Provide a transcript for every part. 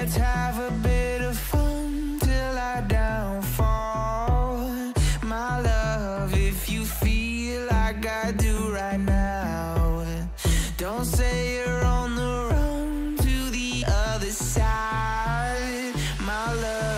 Let's have a bit of fun till I downfall. My love, if you feel like I do right now, don't say you're on the run to the other side, my love.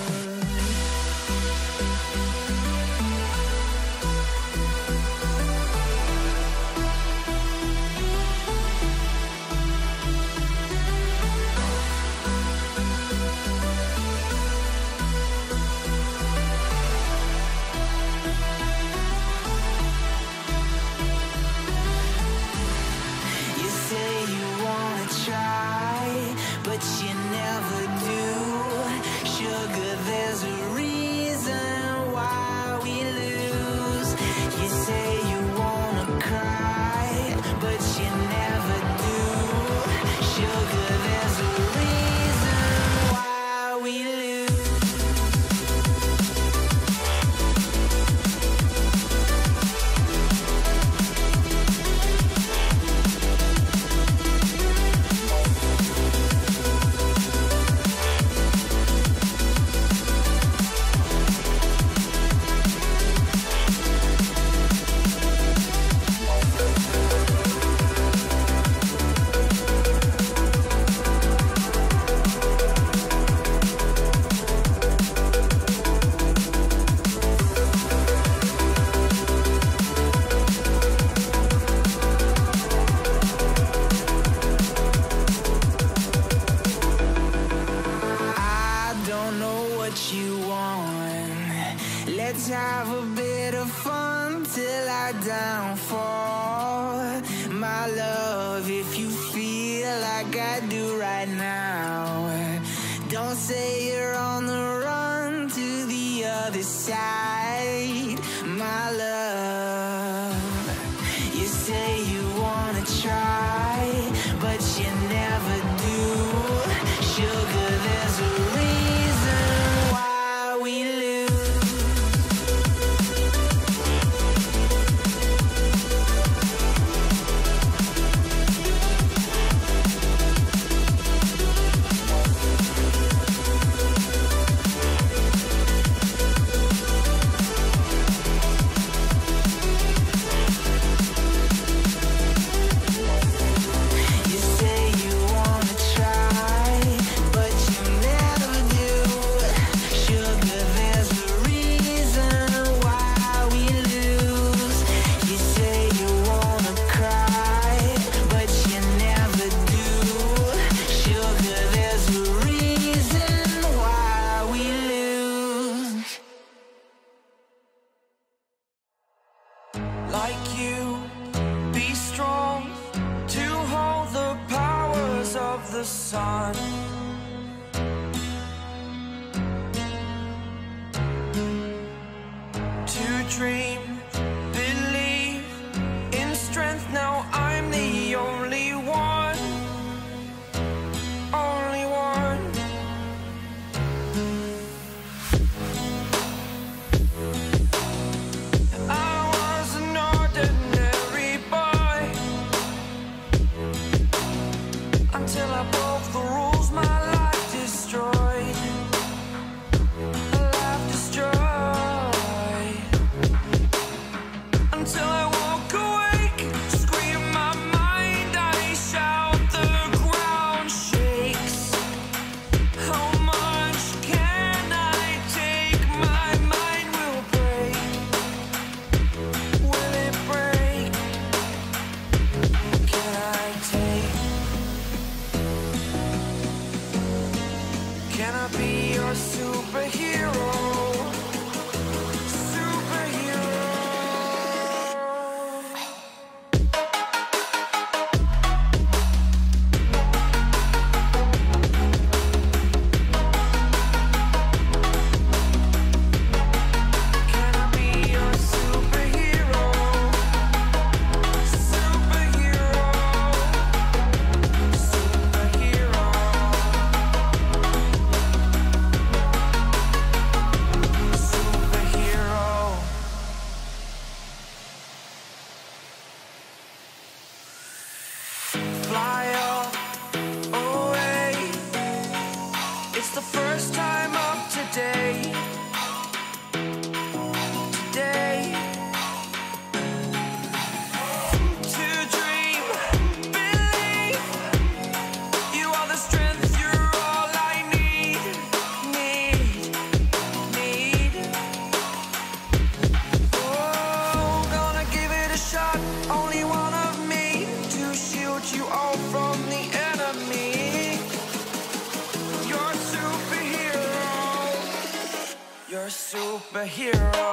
But you never do. Sugar, there's a reason why we lose. You say you wanna cry, but you never do. Sugar, there's a reason why we lose. Let's have a bit of fun till I downfall. My love, if you feel like I do right now, don't say you're on the run to the other side, my love. You say you wanna try, but you never do. Sugar, there's a reason why we lose. Like you, be strong to hold the powers of the sun. To dream, believe in strength. Now I'm the only one, only one. Until I broke the rules, my life destroyed. A life destroyed. superhero.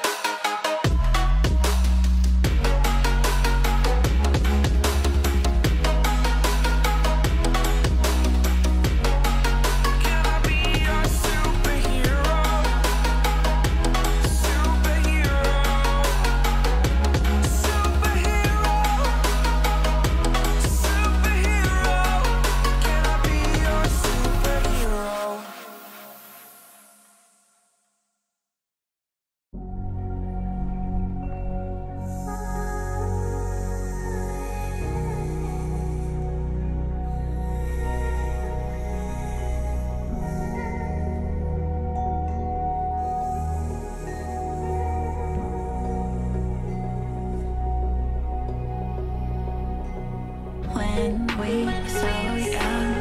When we were so young,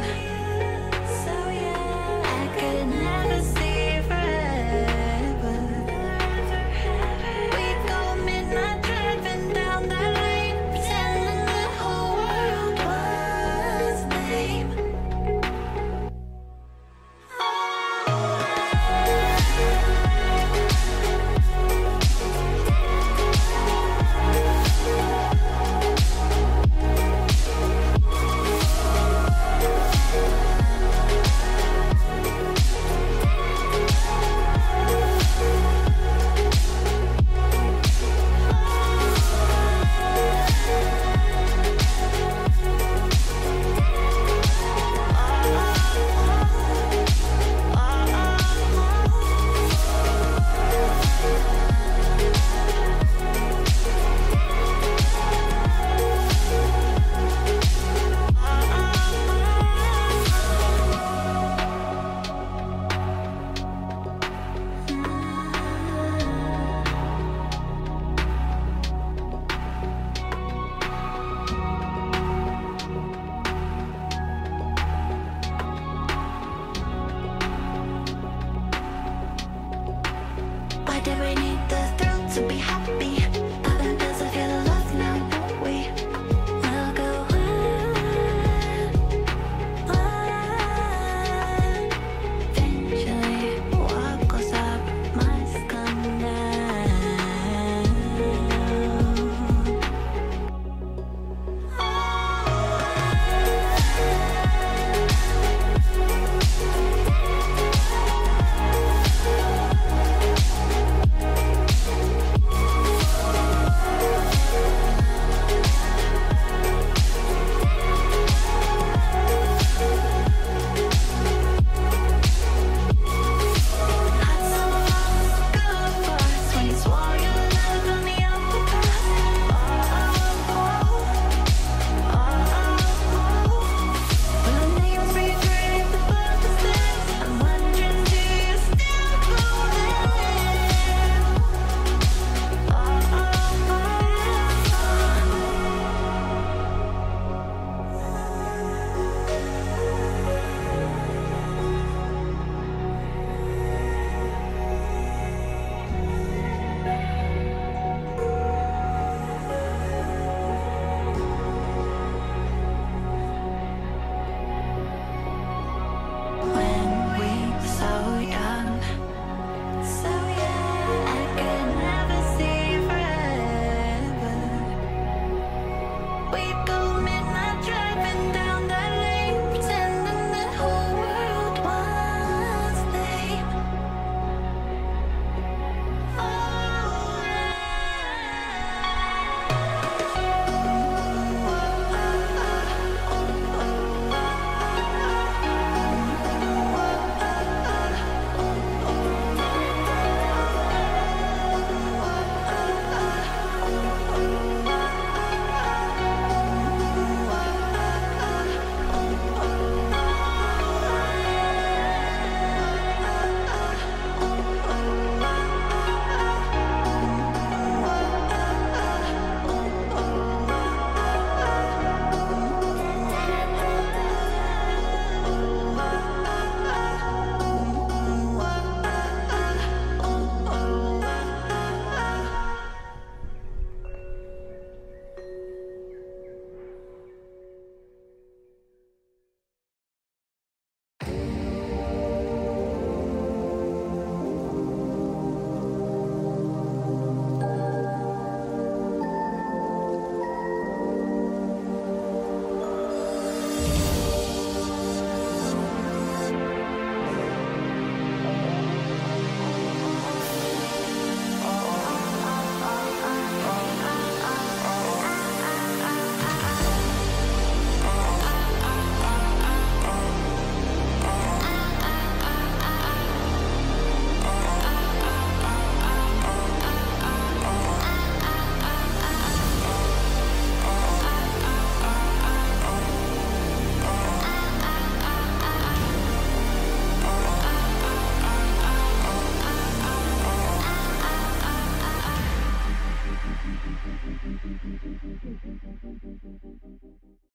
I could never see forever. We'd go midnight driving down that lane, pretending the whole world was lame. Why do we need the thrill to be happy?